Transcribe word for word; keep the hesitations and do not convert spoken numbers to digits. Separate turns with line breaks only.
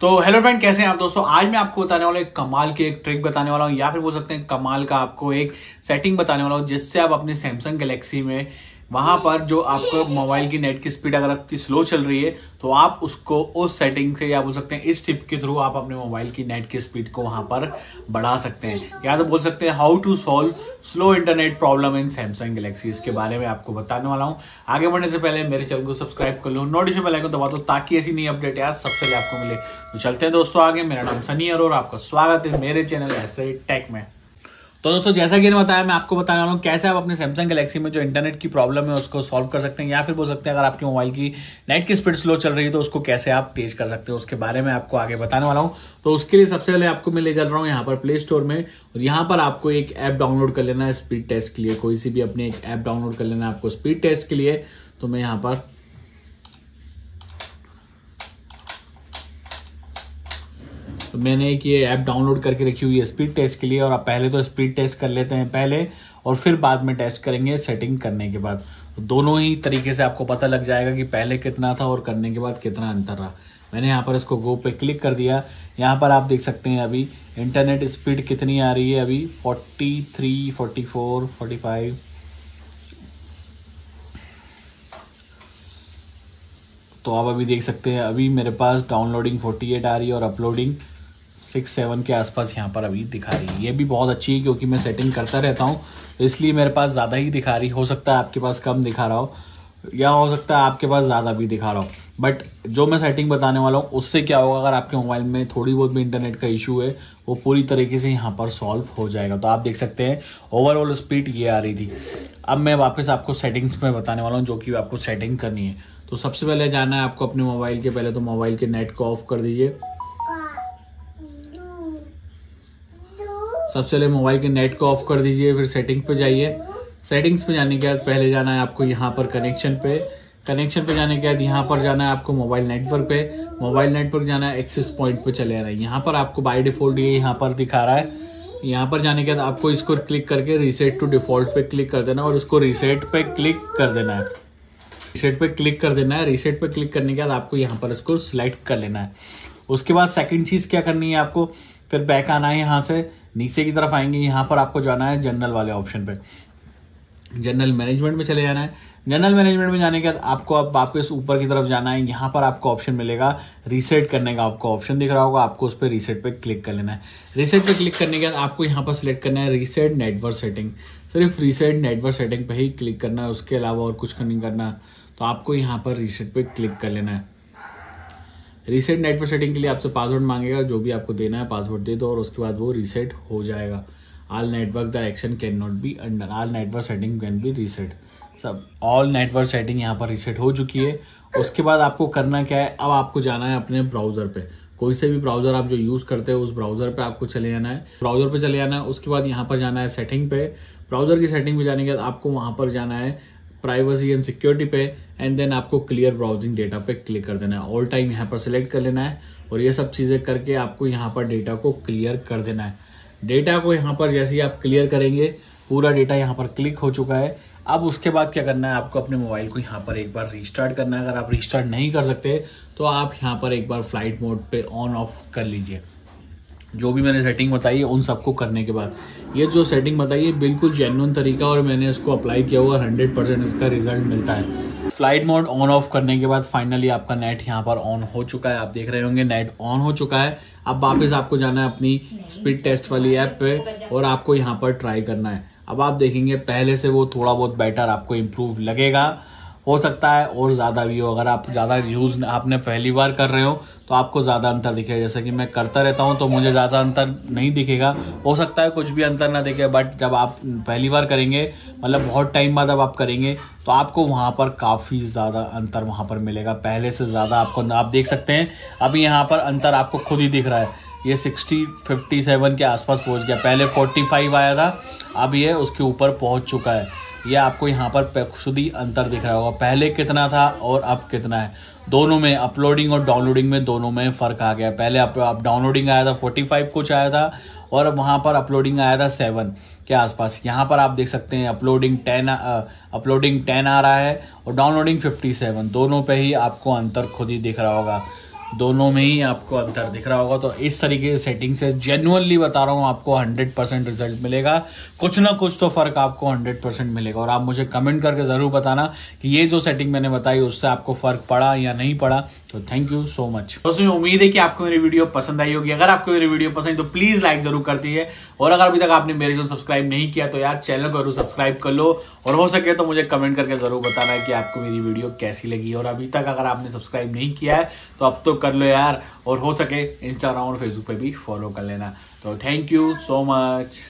तो hello friend, कैसे हैं आप दोस्तों। आज मैं आपको बताने वाला एक कमाल की एक ट्रिक बताने वाला हूं, या फिर बोल सकते हैं कमाल का आपको एक सेटिंग बताने वाला हूं, जिससे आप अपने सैमसंग गैलेक्सी में वहां पर जो आपको मोबाइल की नेट की स्पीड अगर आपकी स्लो चल रही है तो आप उसको उस सेटिंग से, या बोल सकते हैं इस टिप के थ्रू आप अपने मोबाइल की नेट की स्पीड को वहां पर बढ़ा सकते हैं, या तो बोल सकते हैं how to solve slow internet problem in Samsung Galaxy. इसके बारे में आपको बताने वाला हूं। आगे बढ़ने से पहले मेरे चैनल को सब्सक्राइब कर लो, नोटिफिकेशन बेल आइकन दबा दो ताकि ऐसी नई अपडेट यार सबसे पहले आपको मिले। तो चलते हैं दोस्तों आगे। मेरा नाम सनी है और आपका स्वागत है मेरे चैनल ऐसे टेक में। तो दोस्तों जैसा कि मैंने बताया, मैं आपको बताने वाला हूँ कैसे आप अपने सैमसंग गैलेक्सी में जो इंटरनेट की प्रॉब्लम है उसको सॉल्व कर सकते हैं, या फिर बोल सकते हैं अगर आपके मोबाइल की नेट की स्पीड स्लो चल रही है तो उसको कैसे आप तेज कर सकते हो, उसके बारे में आपको आगे बताने वाला हूँ। तो उसके लिए सबसे पहले आपको मैं ले चल रहा हूँ यहाँ पर प्ले स्टोर में, और यहाँ पर आपको एक ऐप डाउनलोड कर लेना है स्पीड टेस्ट के लिए। कोई सी भी अपनी एक ऐप डाउनलोड कर लेना है आपको स्पीड टेस्ट के लिए। तो मैं यहाँ पर तो मैंने एक ये ऐप डाउनलोड करके रखी हुई है स्पीड टेस्ट के लिए, और आप पहले तो स्पीड टेस्ट कर लेते हैं पहले, और फिर बाद में टेस्ट करेंगे सेटिंग करने के बाद। तो दोनों ही तरीके से आपको पता लग जाएगा कि पहले कितना था और करने के बाद कितना अंतर रहा। मैंने यहाँ पर इसको गो पे क्लिक कर दिया। यहाँ पर आप देख सकते हैं अभी इंटरनेट स्पीड कितनी आ रही है, अभी forty three, forty four, forty five. तो आप अभी देख सकते हैं अभी मेरे पास डाउनलोडिंग फोर्टी एट आ रही है और अपलोडिंग सिक्स सेवन के आसपास यहाँ पर अभी दिखा रही है। ये भी बहुत अच्छी है क्योंकि मैं सेटिंग करता रहता हूँ, तो इसलिए मेरे पास ज़्यादा ही दिखा रही। हो सकता है आपके पास कम दिखा रहा हो, या हो सकता है आपके पास ज़्यादा भी दिखा रहा हो, बट जो मैं सेटिंग बताने वाला हूँ उससे क्या होगा, अगर आपके मोबाइल में थोड़ी बहुत भी इंटरनेट का इशू है वो पूरी तरीके से यहाँ पर सॉल्व हो जाएगा। तो आप देख सकते हैं ओवरऑल स्पीड ये आ रही थी। अब मैं वापस आपको सेटिंग्स में बताने वाला हूँ जो कि आपको सेटिंग करनी है। तो सबसे पहले जाना है आपको अपने मोबाइल के, पहले तो मोबाइल के नेट को ऑफ कर दीजिए। सबसे पहले मोबाइल के नेट को ऑफ कर दीजिए, फिर सेटिंग पे जाइए। सेटिंग्स पे जाने के बाद पहले जाना है आपको यहाँ पर कनेक्शन पे। कनेक्शन पे जाने के बाद यहाँ पर जाना है आपको मोबाइल नेटवर्क पे। मोबाइल नेटवर्क जाना है एक्सेस पॉइंट पे चले जाना है। यहाँ पर आपको बाय डिफॉल्ट ये यहाँ पर दिखा रहा है। यहाँ पर जाने के बाद आपको इसको क्लिक करके रीसेट टू डिफॉल्ट पे क्लिक कर देना, और इसको रीसेट पे क्लिक कर देना है। रीसेट पे क्लिक कर देना है। रीसेट पे क्लिक करने के बाद आपको यहाँ पर इसको सिलेक्ट कर लेना है। उसके बाद सेकंड चीज क्या करनी है, आपको फिर बैक आना है। यहाँ से नीचे की तरफ आएंगे, यहाँ पर आपको जाना है जनरल वाले ऑप्शन पे। जनरल मैनेजमेंट में चले जाना है। जनरल मैनेजमेंट में जाने के बाद आपको अब वापस ऊपर की तरफ जाना है। यहाँ पर आपको ऑप्शन मिलेगा रीसेट करने का, आपको ऑप्शन दिख रहा होगा, आपको उस पर रीसेट पे क्लिक कर लेना है। रीसेट पे क्लिक करने के बाद आपको यहाँ पर सिलेक्ट करना है रीसेट नेटवर्क सेटिंग। सिर्फ रीसेट नेटवर्क सेटिंग पे ही क्लिक करना है, उसके अलावा और कुछ नहीं करना। तो आपको यहाँ पर रीसेट पे क्लिक कर लेना है। रीसेट नेटवर्क सेटिंग के लिए आपसे पासवर्ड मांगेगा, जो भी आपको देना है पासवर्ड दे दो, और उसके बाद वो रीसेट हो जाएगा। All network the action can not be under, all network setting can be reset. सब ऑल नेटवर्क सेटिंग यहाँ पर रीसेट हो चुकी है। उसके बाद आपको करना क्या है, अब आपको जाना है अपने ब्राउजर पे। कोई से भी ब्राउजर आप जो यूज करते हो उस ब्राउजर पे आपको चले जाना है। ब्राउजर पे चले जाना है। उसके बाद यहाँ पर जाना है सेटिंग पे। ब्राउजर की सेटिंग पे जाने के बाद आपको वहां पर जाना है प्राइवेसी एंड सिक्योरिटी पे, एंड देन आपको क्लियर ब्राउजिंग डेटा पे क्लिक कर देना है। ऑल टाइम यहाँ पर सिलेक्ट कर लेना है, और ये सब चीजें करके आपको यहाँ पर डेटा को क्लियर कर देना है। डेटा को यहाँ पर जैसे ही आप क्लियर करेंगे, पूरा डेटा यहाँ पर क्लिक हो चुका है। अब उसके बाद क्या करना है, आपको अपने मोबाइल को यहाँ पर एक बार रीस्टार्ट करना है। अगर आप रीस्टार्ट नहीं कर सकते तो आप यहाँ पर एक बार फ्लाइट मोड पे ऑन ऑफ कर लीजिए। जो भी मैंने सेटिंग बताई है उन सबको करने के बाद, ये जो सेटिंग बताई है बिल्कुल जेन्युइन तरीका, और मैंने इसको अप्लाई किया हुआ, हंड्रेड परसेंट इसका रिजल्ट मिलता है। फ्लाइट मोड ऑन ऑफ करने के बाद फाइनली आपका नेट यहाँ पर ऑन हो चुका है। आप देख रहे होंगे नेट ऑन हो चुका है। अब वापस आपको जाना है अपनी स्पीड टेस्ट वाली ऐप पे, और आपको यहाँ पर ट्राई करना है। अब आप देखेंगे पहले से वो थोड़ा बहुत बेटर आपको इम्प्रूव लगेगा, हो सकता है और ज्यादा भी हो। अगर आप ज्यादा यूज आपने पहली बार कर रहे हो तो आपको ज्यादा अंतर दिखेगा, जैसे कि मैं करता रहता हूं तो मुझे ज्यादा अंतर नहीं दिखेगा। हो सकता है कुछ भी अंतर ना दिखे, बट जब आप पहली बार करेंगे, मतलब बहुत टाइम बाद अब आप करेंगे, तो आपको वहां पर काफी ज्यादा अंतर वहां पर मिलेगा, पहले से ज्यादा आपको। आप देख सकते हैं अभी यहाँ पर अंतर आपको खुद ही दिख रहा है। ये सिक्सटी फिफ्टी सेवन के आसपास पहुंच गया। पहले फोर्टी फाइव आया था, अब ये उसके ऊपर पहुंच चुका है। ये आपको यहाँ पर खुद ही अंतर दिख रहा होगा, पहले कितना था और अब कितना है। दोनों में, अपलोडिंग और डाउनलोडिंग में, दोनों में फर्क आ गया। पहले आप डाउनलोडिंग आया था फोर्टी फाइव कुछ आया था, और वहां पर अपलोडिंग आया था सेवन के आसपास। यहाँ पर आप देख सकते हैं अपलोडिंग टेन अपलोडिंग टेन आ रहा है और डाउनलोडिंग फिफ्टी सेवन। दोनों पे ही आपको अंतर खुद ही दिख रहा होगा। दोनों में ही आपको अंतर दिख रहा होगा। तो इस तरीके की सेटिंग से जेन्युइनली बता रहा हूँ आपको हंड्रेड परसेंट रिजल्ट मिलेगा, कुछ ना कुछ तो फर्क आपको हंड्रेड परसेंट मिलेगा। और आप मुझे कमेंट करके जरूर बताना कि ये जो सेटिंग मैंने बताई उससे आपको फर्क पड़ा या नहीं पड़ा। तो थैंक यू सो मच दोस्तों, उम्मीद है कि आपको मेरी वीडियो पसंद आई होगी। अगर आपको मेरी वीडियो पसंद है तो प्लीज लाइक जरूर कर दीजिए, और अगर अभी तक आपने मेरे चैनल सब्सक्राइब नहीं किया तो यार चैनल को जरूर सब्सक्राइब कर लो, और हो सके तो मुझे कमेंट करके जरूर बताना कि आपको मेरी वीडियो कैसी लगी। और अभी तक अगर आपने सब्सक्राइब नहीं किया है तो अब तो कर लो यार, और हो सके इंस्टाग्राम और फेसबुक पे भी फॉलो कर लेना। तो थैंक यू सो मच।